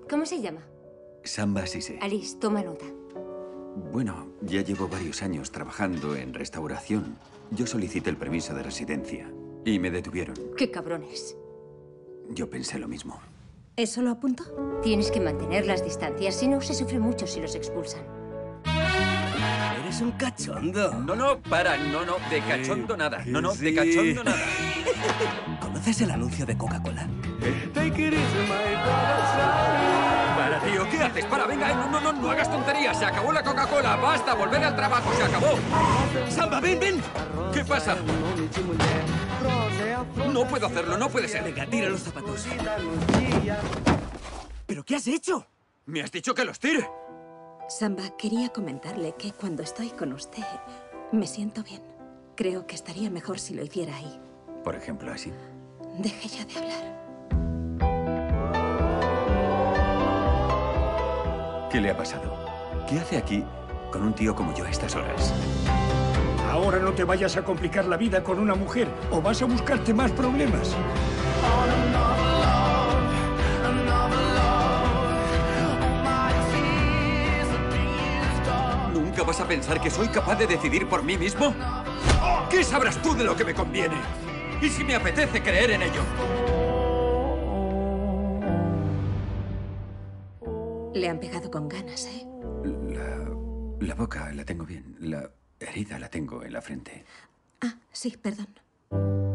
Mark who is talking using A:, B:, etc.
A: ¿Cómo se llama?
B: Samba Sise.
A: Alice, toma nota.
B: Bueno, ya llevo varios años trabajando en restauración. Yo solicité el permiso de residencia y me detuvieron.
A: ¡Qué cabrones!
B: Yo pensé lo mismo.
C: ¿Eso lo apunto?
A: Tienes que mantener las distancias, si no se sufre mucho si los expulsan.
D: Eres un cachondo.
B: No, para, no, de cachondo nada. No, de cachondo nada.
D: ¿Conoces el anuncio de Coca-Cola?
B: Para, tío, ¿qué haces? Para, venga, no hagas tonterías. Se acabó la Coca-Cola. Basta, volver al trabajo, se acabó.
D: ¡Samba, ven!
B: ¿Qué pasa? No puedo hacerlo, no puede ser.
D: Venga, tira los zapatos. ¿Pero qué has hecho?
B: ¿Me has dicho que los tire?
C: Samba, quería comentarle que cuando estoy con usted me siento bien. Creo que estaría mejor si lo hiciera ahí.
B: Por ejemplo, así.
C: Deje ya de hablar.
B: ¿Qué le ha pasado? ¿Qué hace aquí con un tío como yo a estas horas?
E: Ahora no te vayas a complicar la vida con una mujer o vas a buscarte más problemas.
B: ¿Nunca vas a pensar que soy capaz de decidir por mí mismo? ¿Qué sabrás tú de lo que me conviene? ¿Y si me apetece creer en ello?
C: Le han pegado con ganas, ¿eh?
B: La boca la tengo bien. La herida la tengo en la frente.
C: Ah, sí, perdón.